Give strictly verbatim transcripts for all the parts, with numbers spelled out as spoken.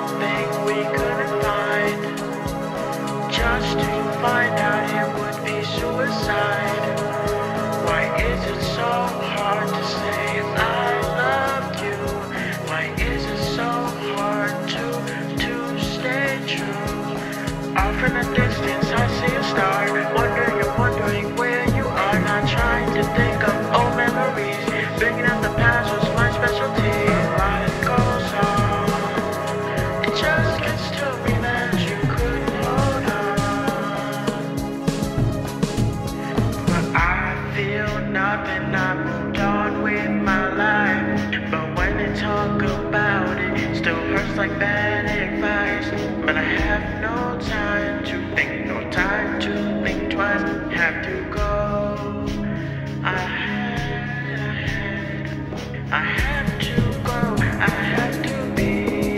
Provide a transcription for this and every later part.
something we couldn't find, just to find out it would be suicide. Why is it so hard to say I love you? Why is it so hard to, to stay true? Off in the distance I see a star, wondering and wondering where you are. Not trying to think of old memories, thinking of the past was my specialty. Life goes on, it just gets to me that you couldn't hold on. But I feel nothing, I moved on with my life. But when they talk about it, it still hurts like bad advice. But I have no time to think, no time to think twice. Have to go, I had, I had, I had to go, I had to be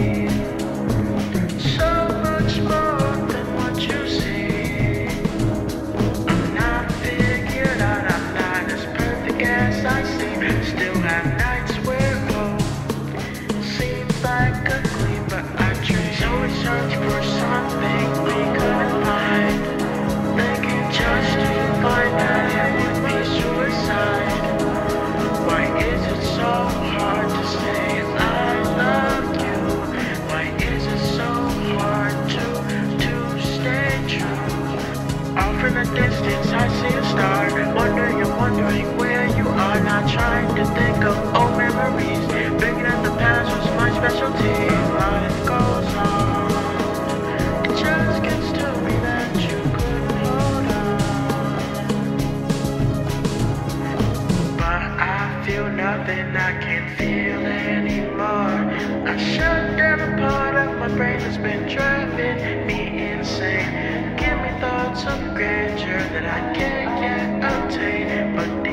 so much more than what you see. I'm not figured out, I'm not as perfect as I seem. Still have nights where hope seems like a gleam, but I dream. So we search for something we couldn't find, thinking just to find out it would be suicide. Why is it so hard to say I love you? Why is it so hard to, to stay true? Off in the distance I see a star, wondering and wondering where you are. Not trying to think of old memories, thinking that the past was my specialty. Life goes on, it just gets to me that you couldn't hold on. But I feel nothing, I can't feel anymore. I shut down a part of my brain that's been driving me insane. Give me thoughts of grandeur that I can't yet obtain, but